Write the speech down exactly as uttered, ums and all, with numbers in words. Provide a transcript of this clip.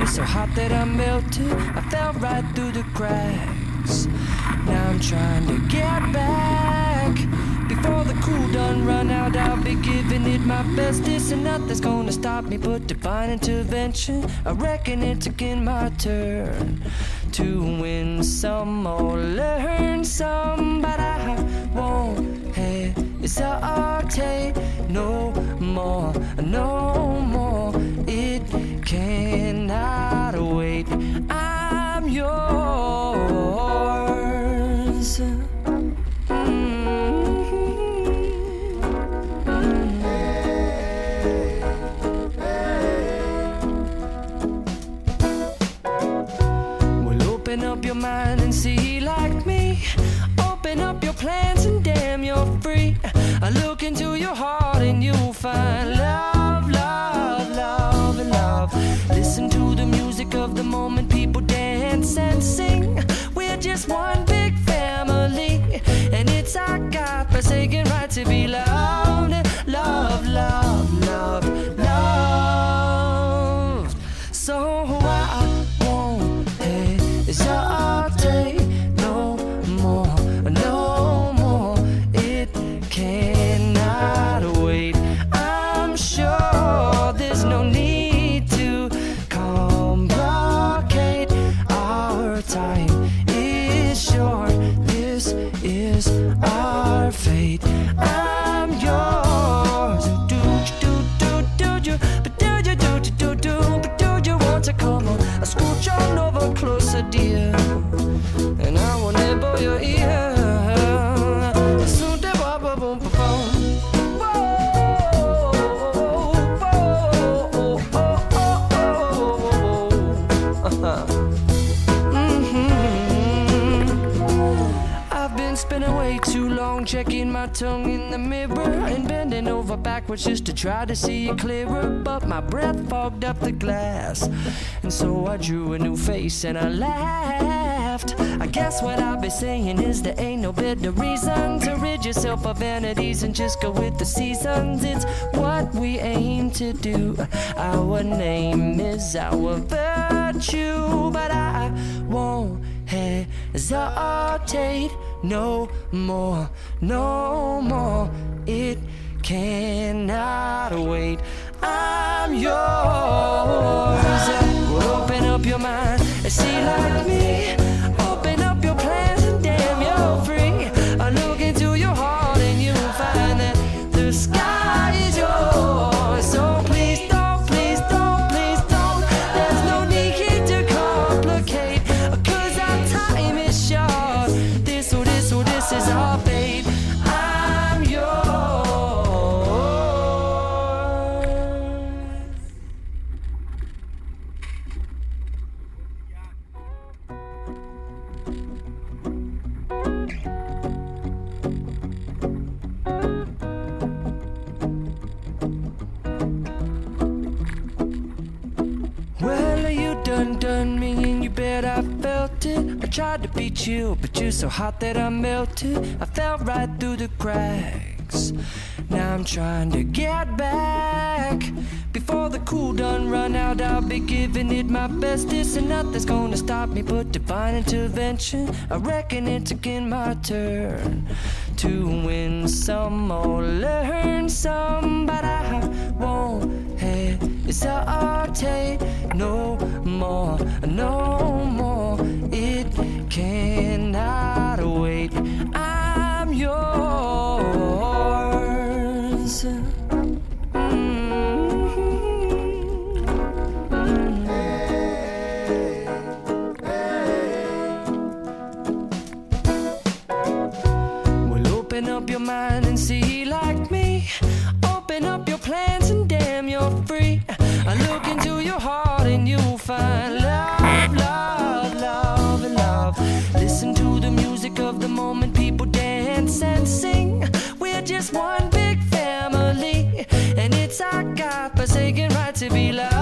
just so hot that I melted. I fell right through the cracks. Now I'm trying to get back. Before the cool done run out, I'll be giving it my best. This and nothing's gonna stop me but divine intervention. I reckon it's again my turn to win some or learn some, but I won't hesitate no more, no more. It cannot wait. I'm yours. Open up your mind and see like me. Open up your plans and damn, you're free. I look into your heart and you'll find love, love, love, and love. Listen to the music of the moment, people dance and sing. We're just one big family, and it's our God-forsaken right to be loved, love, love, love, loved. So I won't hesitate no more, no more. It cannot wait. I'm sure there's no need to complicate. Our time is short. This is our fate. I'm yours. Do do do do you, but do you do do do, but do you want to come on? I scooch on over closer, dear, and I will nibble your ear. Soon to boom, boom, boom, boom. I've been spinning way too long, checking my tongue in the mirror and bending over backwards just to try to see it clearer. But my breath fogged up the glass, and so I drew a new face and I laughed. I guess what I'll be saying is there ain't no better reason to rid yourself of vanities and just go with the seasons. It's what we aim to do. Our name is our virtue, but I won't hesitate no more, no more. It cannot wait. I'm yours. Well, open up your mind and see like me. Open up your plans and damn, you're free. I look into your heart and you'll find that the sky is yours. So please don't, please don't, please don't. There's no need to complicate, 'cause our time is short. This or this or this is our fate. I'm yours. Well, you done done me and you bet I felt it. I tried to be chill, but you're so hot that I melted. I fell right through the cracks. Now I'm trying to get back. Before the cool done run out, I'll be giving it my best. This and nothing's gonna stop me but divine intervention. I reckon it's again my turn to win some or learn some, but I won't hesitate no more, no more. It cannot wait. I'm yours. Open up your mind and see like me. Open up your plans and damn, you're free. I look into your heart and you'll find love, love, love, and love. Listen to the music of the moment, people dance and sing. We're just one big family, and it's our God-forsaken right to be loved.